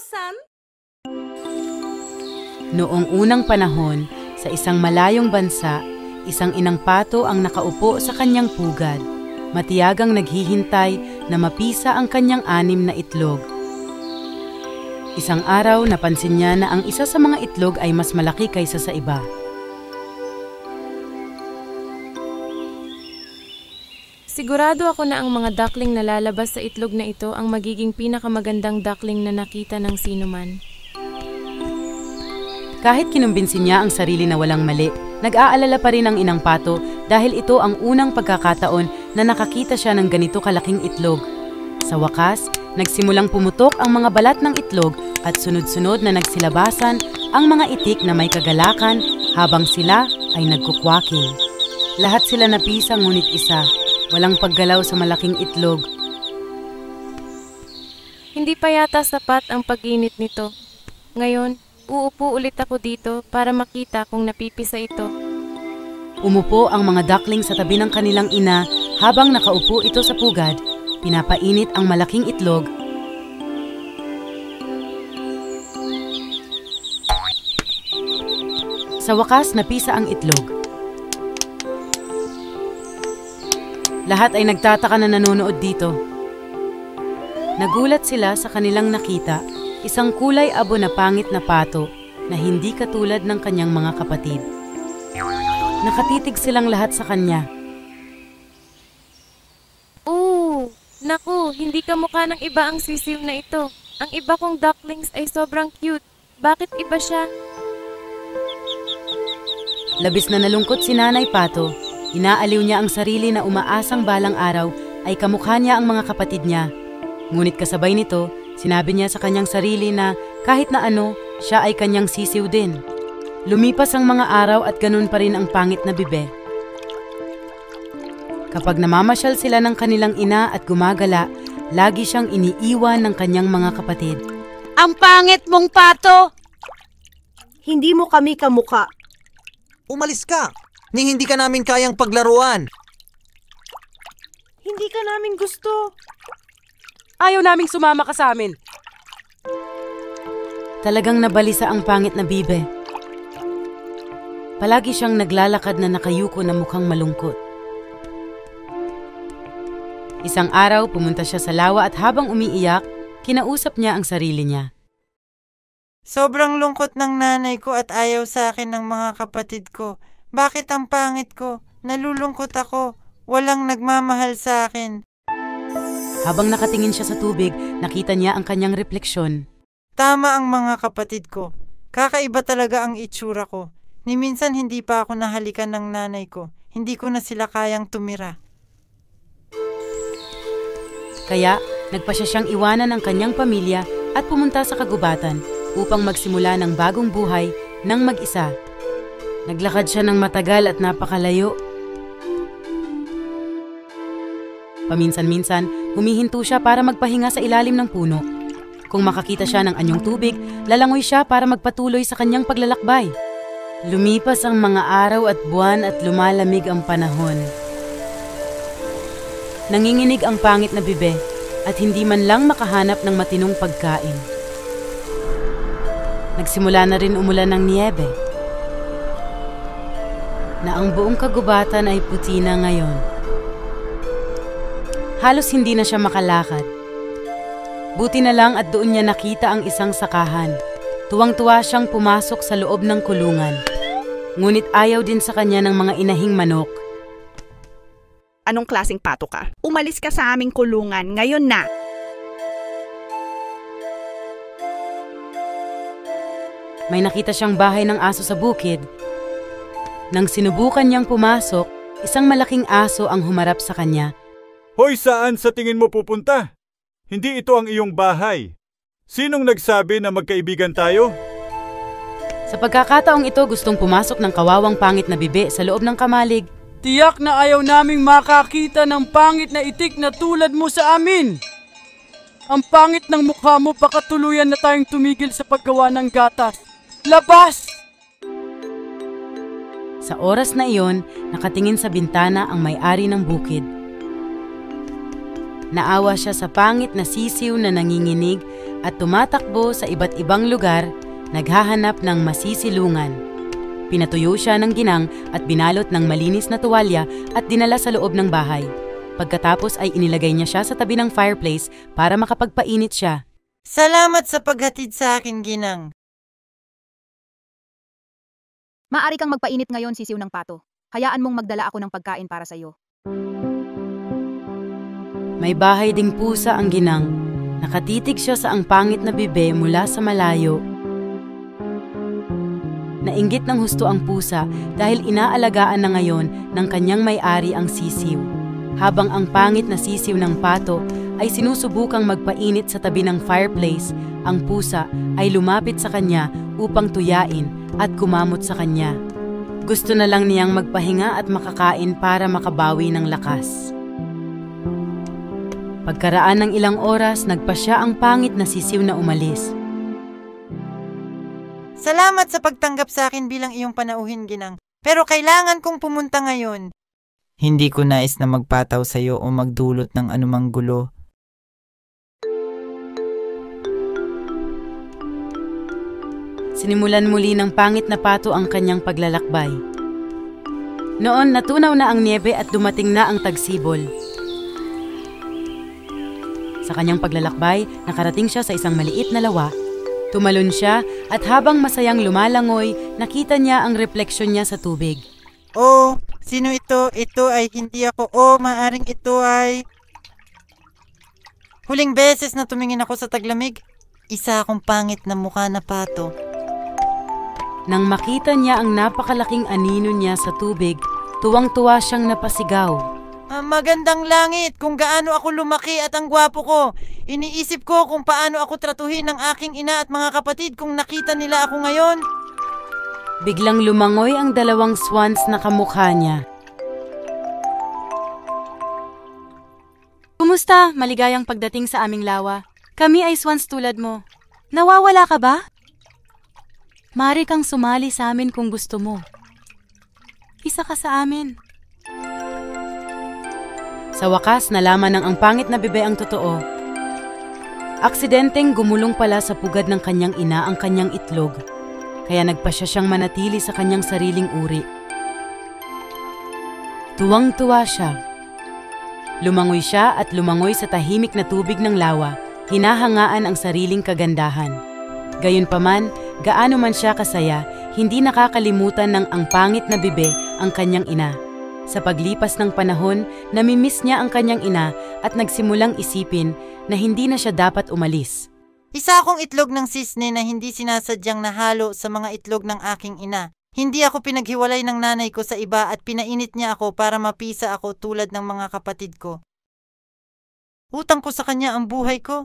Pato-san? Noong unang panahon, sa isang malayong bansa, isang inang pato ang nakaupo sa kanyang pugad. Matiyagang naghihintay na mapisa ang kanyang 6 na itlog. Isang araw, napansin niya na ang isa sa mga itlog ay mas malaki kaysa sa iba. Sigurado ako na ang mga duckling na lalabas sa itlog na ito ang magiging pinakamagandang duckling na nakita ng sinuman. Kahit kinumbinsin niya ang sarili na walang mali, nag-aalala pa rin ang inang pato dahil ito ang unang pagkakataon na nakakita siya ng ganito kalaking itlog. Sa wakas, nagsimulang pumutok ang mga balat ng itlog at sunod-sunod na nagsilabasan ang mga itik na may kagalakan habang sila ay nagkukwaking. Lahat sila napisa ngunit isa. Walang paggalaw sa malaking itlog. Hindi pa yata sapat ang pag-init nito. Ngayon, uupo ulit ako dito para makita kung napipisa ito. Umupo ang mga duckling sa tabi ng kanilang ina habang nakaupo ito sa pugad. Pinapainit ang malaking itlog. Sa wakas, napisa ang itlog. Lahat ay nagtataka na nanonood dito. Nagulat sila sa kanilang nakita, isang kulay abo na pangit na pato na hindi katulad ng kanyang mga kapatid. Nakatitig silang lahat sa kanya. Naku, hindi kamukha ng iba ang sisiw na ito. Ang iba kong ducklings ay sobrang cute. Bakit iba siya? Labis na nalungkot si Nanay Pato. Inaaliw niya ang sarili na umaasang balang araw ay kamukha niya ang mga kapatid niya. Ngunit kasabay nito, sinabi niya sa kanyang sarili na kahit na ano, siya ay kanyang sisiw din. Lumipas ang mga araw at ganun pa rin ang pangit na bibe. Kapag namamasyal sila ng kanilang ina at gumagala, lagi siyang iniiwan ng kanyang mga kapatid. Ang pangit mong pato! Hindi mo kami kamukha. Umalis ka! Ni hindi ka namin kayang paglaruan. Hindi ka namin gusto. Ayaw naming sumama ka sa amin. Talagang nabalisa ang pangit na bibe. Palagi siyang naglalakad na nakayuko na mukhang malungkot. Isang araw, pumunta siya sa lawa at habang umiiyak, kinausap niya ang sarili niya. Sobrang lungkot ng nanay ko at ayaw sa akin ng mga kapatid ko. Bakit ang pangit ko? Nalulungkot ako. Walang nagmamahal sa akin. Habang nakatingin siya sa tubig, nakita niya ang kanyang refleksyon. Tama ang mga kapatid ko. Kakaiba talaga ang itsura ko. Ni minsan hindi pa ako nahalikan ng nanay ko. Hindi ko na sila kayang tumira. Kaya, nagpasya siyang iwanan ang kanyang pamilya at pumunta sa kagubatan upang magsimula ng bagong buhay ng mag-isa. Naglakad siya ng matagal at napakalayo. Paminsan-minsan, humihinto siya para magpahinga sa ilalim ng puno. Kung makakita siya ng anyong tubig, lalangoy siya para magpatuloy sa kanyang paglalakbay. Lumipas ang mga araw at buwan at lumalamig ang panahon. Nanginginig ang pangit na bibe at hindi man lang makahanap ng matinong pagkain. Nagsimula na rin umulan ng niyebe. Na ang buong kagubatan ay puti na ngayon. Halos hindi na siya makalakad. Buti na lang at doon niya nakita ang isang sakahan. Tuwang-tuwa siyang pumasok sa loob ng kulungan. Ngunit ayaw din sa kanya ng mga inahing manok. Anong klaseng pato ka? Umalis ka sa aming kulungan, ngayon na! May nakita siyang bahay ng aso sa bukid. Nang sinubukan niyang pumasok, isang malaking aso ang humarap sa kanya. Hoy, saan sa tingin mo pupunta? Hindi ito ang iyong bahay. Sinong nagsabi na magkaibigan tayo? Sa pagkakataong ito, gustong pumasok ng kawawang pangit na bibe sa loob ng kamalig. Tiyak na ayaw naming makakita ng pangit na itik na tulad mo sa amin. Ang pangit ng mukha mo, baka tuluyan na tayong tumigil sa paggawa ng gatas. Labas! Sa oras na iyon, nakatingin sa bintana ang may-ari ng bukid. Naawa siya sa pangit na sisiw na nanginginig at tumatakbo sa iba't ibang lugar, naghahanap ng masisilungan. Pinatuyo siya ng ginang at binalot ng malinis na tuwalya at dinala sa loob ng bahay. Pagkatapos ay inilagay niya siya sa tabi ng fireplace para makapagpainit siya. Salamat sa paghatid sa akin, ginang. Maaari kang magpainit ngayon, sisiw ng pato. Hayaan mong magdala ako ng pagkain para sa iyo. May bahay ding pusa ang ginang. Nakatitig siya sa ang pangit na bibe mula sa malayo. Nainggit ng husto ang pusa dahil inaalagaan na ngayon ng kanyang may-ari ang sisiw. Habang ang pangit na sisiw ng pato ay sinusubukang magpainit sa tabi ng fireplace, ang pusa ay lumapit sa kanya upang tuyain at kumamot sa kanya. Gusto na lang niyang magpahinga at makakain para makabawi ng lakas. Pagkaraan ng ilang oras, nagpasya ang pangit na sisiw na umalis. Salamat sa pagtanggap sa akin bilang iyong panauhin, ginang. Pero kailangan kong pumunta ngayon. Hindi ko nais na magpataw sa iyo o magdulot ng anumang gulo. Sinimulan muli ng pangit na pato ang kanyang paglalakbay. Noon natunaw na ang niebe at dumating na ang tagsibol. Sa kanyang paglalakbay, nakarating siya sa isang maliit na lawa. Tumalon siya at habang masayang lumalangoy, nakita niya ang refleksyon niya sa tubig. Oh, sino ito? Ito ay hindi ako. Oh, maaring ito ay... Huling beses na tumingin ako sa taglamig, isa akong pangit na mukha na pato. Nang makita niya ang napakalaking anino niya sa tubig, tuwang-tuwa siyang napasigaw. Magandang langit, kung gaano ako lumaki at ang gwapo ko. Iniisip ko kung paano ako tratuhin ng aking ina at mga kapatid kung nakita nila ako ngayon. Biglang lumangoy ang dalawang swans na kamukha niya. Kumusta? Maligayang pagdating sa aming lawa. Kami ay swans tulad mo. Nawawala ka ba? Mari kang sumali sa amin kung gusto mo. Isa ka sa amin. Sa wakas, nalaman ng ang pangit na bebe ang totoo. Aksidenteng gumulong pala sa pugad ng kanyang ina ang kanyang itlog, kaya nagpasya siyang manatili sa kanyang sariling uri. Tuwang-tuwa siya. Lumangoy siya at lumangoy sa tahimik na tubig ng lawa, hinahangaan ang sariling kagandahan. Gayunpaman, gaano man siya kasaya, hindi nakakalimutan ng ang pangit na bebe ang kanyang ina. Sa paglipas ng panahon, namimiss niya ang kanyang ina at nagsimulang isipin na hindi na siya dapat umalis. Isa akong itlog ng sisne na hindi sinasadyang nahalo sa mga itlog ng aking ina. Hindi ako pinaghiwalay ng nanay ko sa iba at pinainit niya ako para mapisa ako tulad ng mga kapatid ko. Utang ko sa kanya ang buhay ko.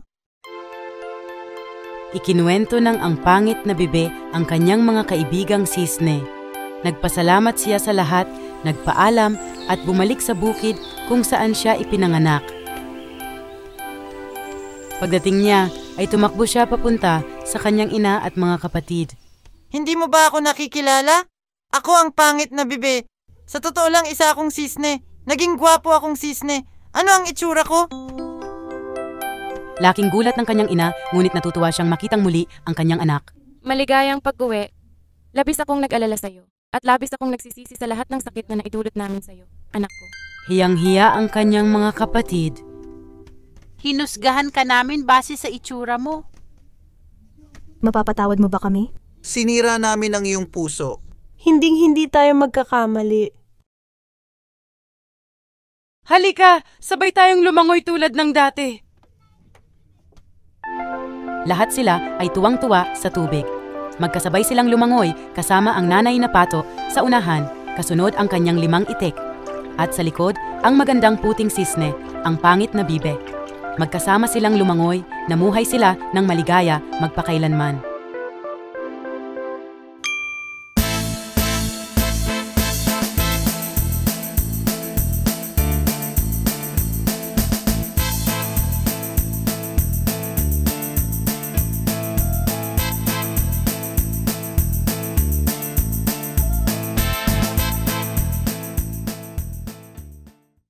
Ikinuwento ng ang pangit na bebe ang kanyang mga kaibigang sisne. Nagpasalamat siya sa lahat, nagpaalam at bumalik sa bukid kung saan siya ipinanganak. Pagdating niya ay tumakbo siya papunta sa kanyang ina at mga kapatid. Hindi mo ba ako nakikilala? Ako ang pangit na bebe. Sa totoo lang isa akong sisne. Naging gwapo akong sisne. Ano ang itsura ko? Laking gulat ng kanyang ina, ngunit natutuwa siyang makitang muli ang kanyang anak. Maligayang pag-uwi. Labis akong nag-alala sa'yo. At labis akong nagsisisi sa lahat ng sakit na naidulot namin sa'yo, anak ko. Hiyang-hiya ang kanyang mga kapatid. Hinusgahan ka namin base sa itsura mo. Mapapatawad mo ba kami? Sinira namin ang iyong puso. Hinding-hindi tayo magkakamali. Halika, sabay tayong lumangoy tulad ng dati. Lahat sila ay tuwang-tuwa sa tubig. Magkasabay silang lumangoy kasama ang nanay na pato sa unahan, kasunod ang kanyang 5 itik. At sa likod, ang magandang puting sisne, ang pangit na bibe. Magkasama silang lumangoy, namuhay sila ng maligaya magpakailanman.